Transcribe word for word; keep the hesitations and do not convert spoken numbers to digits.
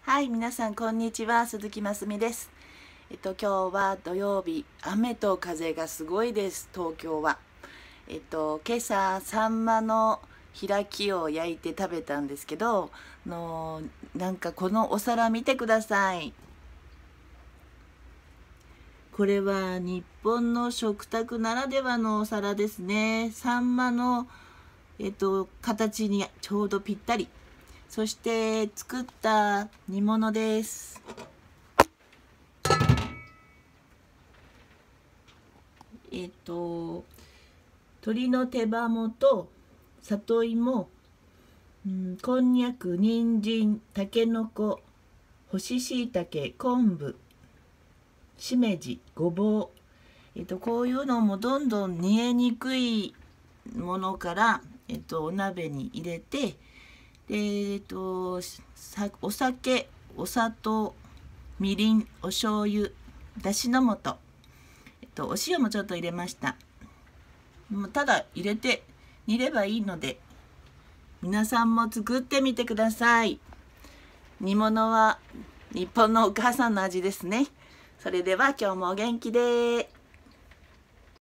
はい、皆さんこんにちは、鈴木ますみです。えっと今日は土曜日、雨と風がすごいです。東京は。えっと今朝サンマの開きを焼いて食べたんですけど、のなんかこのお皿見てください。これは日本の食卓ならではのお皿ですね。サンマのえっと形にちょうどぴったり。そして作った煮物です。えっと鶏の手羽元、里芋、うん、こんにゃく、人参、たけのこ、干し椎茸、昆布、しめじ、ごぼう、えっとこういうのもどんどん煮えにくいものから、えっとお鍋に入れて、でえっとさお酒、お砂糖、みりん、お醤油、だしの素、えっとお塩もちょっと入れました。もうただ入れて煮ればいいので、皆さんも作ってみてください。煮物は日本のお母さんの味ですね。それでは今日もお元気で。